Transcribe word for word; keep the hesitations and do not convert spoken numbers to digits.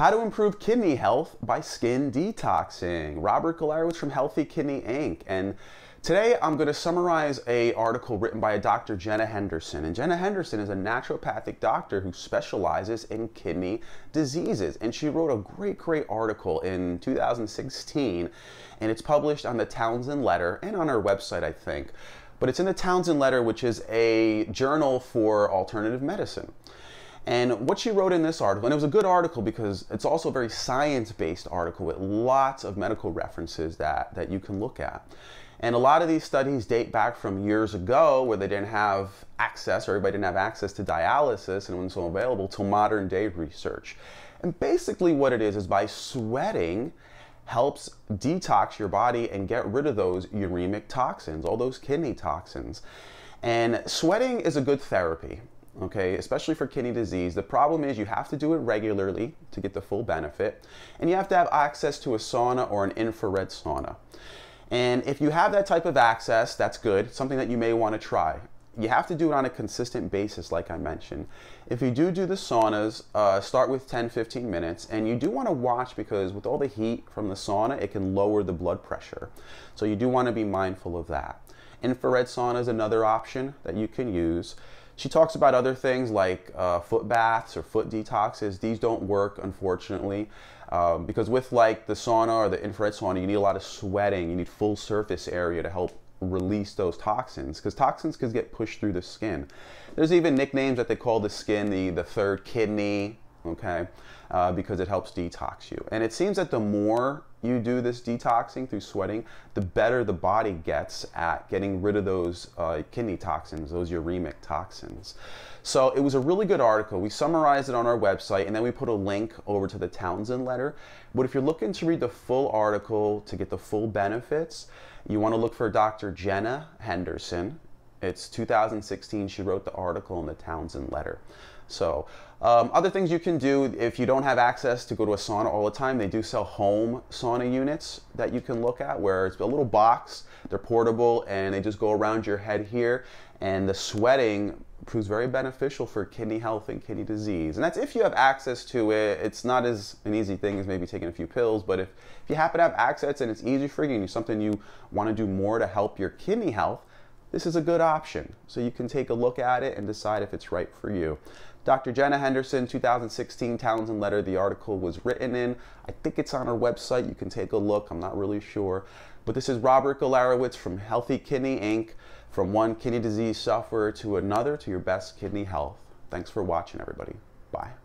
How to improve kidney health by skin detoxing. Robert Galarowitz from Healthy Kidney Incorporated. And today I'm going to summarize an article written by a Doctor Jenna Henderson. And Jenna Henderson is a naturopathic doctor who specializes in kidney diseases. And she wrote a great, great article in two thousand sixteen. And it's published on the Townsend Letter and on our website, I think. But it's in the Townsend Letter, which is a journal for alternative medicine. And what she wrote in this article, and it was a good article because it's also a very science-based article with lots of medical references that, that you can look at. And a lot of these studies date back from years ago where they didn't have access, or everybody didn't have access to dialysis and it wasn't so available, to modern day research. And basically what it is is by sweating helps detox your body and get rid of those uremic toxins, all those kidney toxins. And sweating is a good therapy. Okay, especially for kidney disease. The problem is you have to do it regularly to get the full benefit, and you have to have access to a sauna or an infrared sauna. And if you have that type of access, that's good, something that you may want to try. You have to do it on a consistent basis, like I mentioned. If you do do the saunas, uh, start with ten to fifteen minutes, and you do want to watch because with all the heat from the sauna, it can lower the blood pressure. So you do want to be mindful of that. Infrared sauna is another option that you can use. She talks about other things like uh, foot baths or foot detoxes. These don't work, unfortunately, um, because with like the sauna or the infrared sauna, you need a lot of sweating. You need full surface area to help release those toxins, because toxins can get pushed through the skin. There's even nicknames that they call the skin the, the third kidney, okay, uh, because it helps detox you. And it seems that the more you do this detoxing through sweating, the better the body gets at getting rid of those uh, kidney toxins, those uremic toxins. So it was a really good article. We summarized it on our website, and then we put a link over to the Townsend Letter. But if you're looking to read the full article to get the full benefits, you want to look for Doctor Jenna Henderson. It's two thousand sixteen. She wrote the article in the Townsend Letter. So um, other things you can do if you don't have access to go to a sauna all the time, they do sell home sauna units that you can look at, where it's a little box, they're portable, and they just go around your head here, and the sweating proves very beneficial for kidney health and kidney disease. And that's if you have access to it. It's not as an easy thing as maybe taking a few pills, but if, if you happen to have access and it's easy for you and it's something you want to do more to help your kidney health, this is a good option. So you can take a look at it and decide if it's right for you. Doctor Jenna Henderson, two thousand sixteen Townsend Letter, the article was written in. I think it's on our website. You can take a look. I'm not really sure. But this is Robert Galarowitz from Healthy Kidney Incorporated. From one kidney disease sufferer to another, to your best kidney health. Thanks for watching, everybody. Bye.